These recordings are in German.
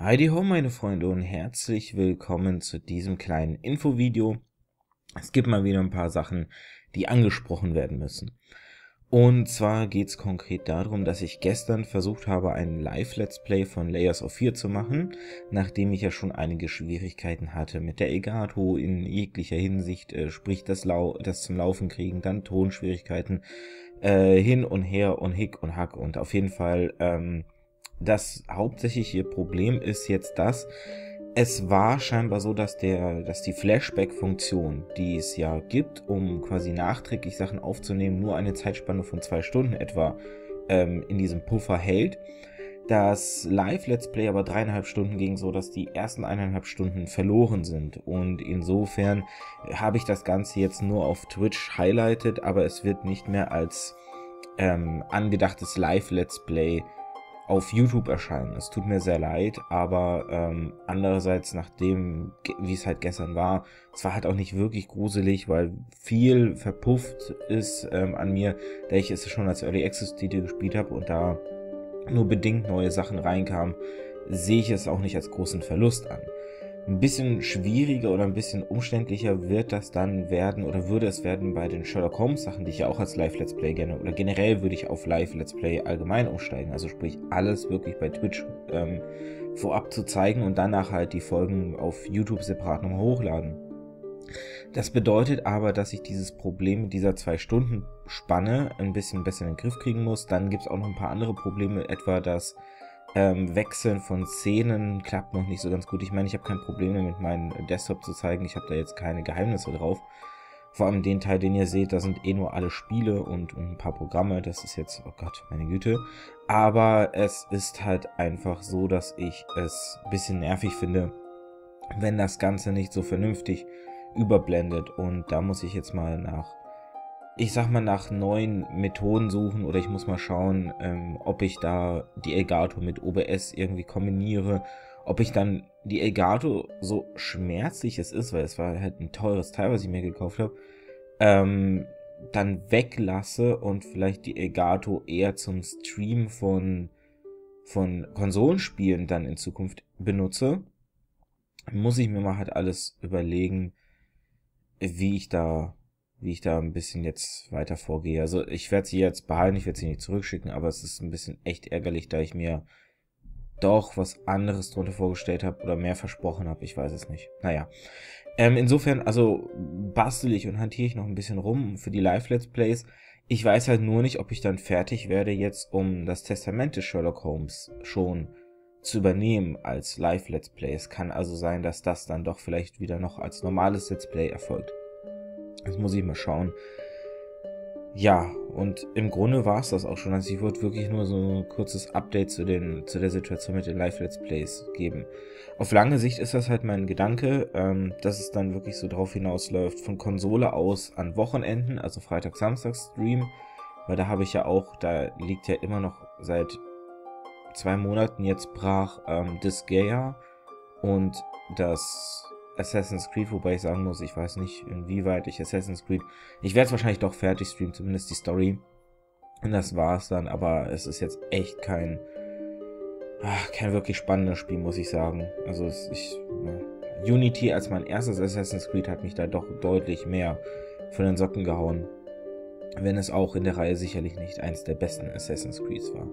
Heidi ho, meine Freunde, und herzlich willkommen zu diesem kleinen Infovideo. Es gibt mal wieder ein paar Sachen, die angesprochen werden müssen. Und zwar geht es konkret darum, dass ich gestern versucht habe, ein Live-Let's Play von Layers of Fear zu machen, nachdem ich ja schon einige Schwierigkeiten hatte mit der Elgato in jeglicher Hinsicht, sprich das zum Laufen kriegen, dann Tonschwierigkeiten, hin und her und Hick und Hack, und auf jeden Fall das hauptsächliche Problem ist jetzt es war scheinbar so, dass die Flashback-Funktion, die es ja gibt, um quasi nachträglich Sachen aufzunehmen, nur eine Zeitspanne von 2 Stunden etwa in diesem Puffer hält. Das Live-Let's Play aber 3,5 Stunden ging, so dass die ersten 1,5 Stunden verloren sind. Und insofern habe ich das Ganze jetzt nur auf Twitch highlighted, aber es wird nicht mehr als angedachtes Live-Let's Play auf YouTube erscheinen. Es tut mir sehr leid, aber andererseits, nachdem, wie es halt gestern war, es war halt auch nicht wirklich gruselig, weil viel verpufft ist an mir, da ich es schon als Early Access Titel gespielt habe und da nur bedingt neue Sachen reinkamen, sehe ich es auch nicht als großen Verlust an. Ein bisschen schwieriger oder ein bisschen umständlicher wird das dann werden oder würde es werden bei den Sherlock Holmes Sachen, die ich ja auch als Live-Let's Play gerne, oder generell würde ich auf Live-Let's Play allgemein umsteigen, also sprich alles wirklich bei Twitch vorab zu zeigen und danach halt die Folgen auf YouTube separat nochmal hochladen. Das bedeutet aber, dass ich dieses Problem mit dieser 2-Stunden-Spanne ein bisschen besser in den Griff kriegen muss. Dann gibt es auch noch ein paar andere Probleme, etwa das Wechseln von Szenen klappt noch nicht so ganz gut. Ich meine, ich habe kein Problem damit, meinen Desktop zu zeigen. Ich habe da jetzt keine Geheimnisse drauf. Vor allem den Teil, den ihr seht, da sind eh nur alle Spiele und ein paar Programme. Das ist jetzt, oh Gott, meine Güte. Aber es ist halt einfach so, dass ich es ein bisschen nervig finde, wenn das Ganze nicht so vernünftig überblendet. Und da muss ich jetzt mal nach neuen Methoden suchen, oder ich muss mal schauen, ob ich da die Elgato mit OBS irgendwie kombiniere, ob ich dann die Elgato, so schmerzlich es ist, weil es war halt ein teures Teil, was ich mir gekauft habe, dann weglasse und vielleicht die Elgato eher zum Stream von Konsolenspielen dann in Zukunft benutze. Muss ich mir mal halt alles überlegen, wie ich da ein bisschen jetzt weiter vorgehe. Also ich werde sie jetzt behalten, ich werde sie nicht zurückschicken, aber es ist ein bisschen echt ärgerlich, da ich mir doch was anderes drunter vorgestellt habe oder mehr versprochen habe, ich weiß es nicht. Naja, insofern, also bastel ich und hantiere ich noch ein bisschen rum für die Live-Let's Plays. Ich weiß halt nur nicht, ob ich dann fertig werde jetzt, um das Testament des Sherlock Holmes schon zu übernehmen als Live-Let's Play. Es kann also sein, dass das dann doch vielleicht wieder noch als normales Let's Play erfolgt. Das muss ich mal schauen. Ja, und im Grunde war es das auch schon. Also ich wollte wirklich nur so ein kurzes Update zu der Situation mit den Live-Let's Plays geben. Auf lange Sicht ist das halt mein Gedanke, dass es dann wirklich so drauf hinausläuft, von Konsole aus an Wochenenden, also Freitag, Samstag Stream, weil da habe ich ja auch, da liegt ja immer noch seit 2 Monaten jetzt brach Disgaea und das Assassin's Creed, wobei ich sagen muss, ich weiß nicht, inwieweit ich Assassin's Creed, ich werde es wahrscheinlich doch fertig streamen, zumindest die Story, und das war's dann, aber es ist jetzt echt kein wirklich spannendes Spiel, muss ich sagen. Also Unity als mein erstes Assassin's Creed hat mich da doch deutlich mehr von den Socken gehauen, wenn es auch in der Reihe sicherlich nicht eins der besten Assassin's Creeds war.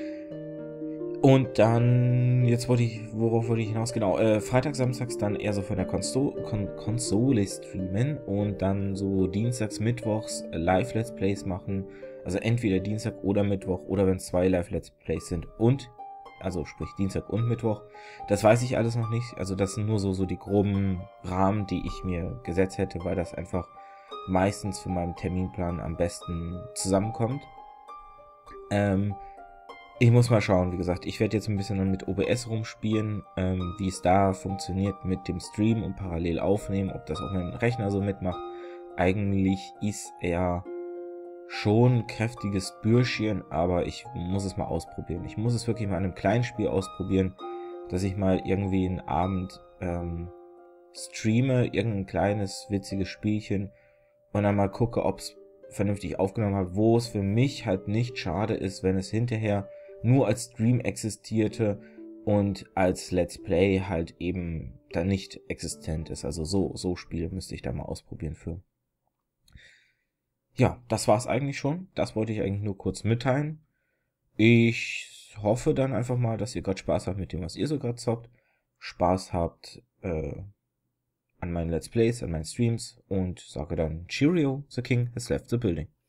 Und dann, worauf wollte ich hinaus? Genau, Freitag, Samstags dann eher so von der Konsole streamen und dann so Dienstags, Mittwochs Live-Let's Plays machen. Also entweder Dienstag oder Mittwoch, oder wenn es 2 Live-Let's Plays sind also sprich Dienstag und Mittwoch. Das weiß ich alles noch nicht. Also das sind nur so die groben Rahmen, die ich mir gesetzt hätte, weil das einfach meistens für meinen Terminplan am besten zusammenkommt. Ich muss mal schauen, wie gesagt, ich werde jetzt ein bisschen mit OBS rumspielen, wie es da funktioniert mit dem Stream und parallel aufnehmen, ob das auch mein Rechner so mitmacht. Eigentlich ist er schon ein kräftiges Bürschchen, aber ich muss es mal ausprobieren. Ich muss es wirklich mal in einem kleinen Spiel ausprobieren, dass ich mal irgendwie einen Abend streame, irgendein kleines, witziges Spielchen, und dann mal gucke, ob es vernünftig aufgenommen hat, wo es für mich halt nicht schade ist, wenn es hinterher nur als Stream existierte und als Let's Play halt eben dann nicht existent ist. Also so Spiele müsste ich da mal ausprobieren für. Ja, das war's eigentlich schon. Das wollte ich eigentlich nur kurz mitteilen. Ich hoffe dann einfach mal, dass ihr gerade Spaß habt mit dem, was ihr so gerade zockt. Spaß habt an meinen Let's Plays, an meinen Streams und sage dann Cheerio, the King has left the building.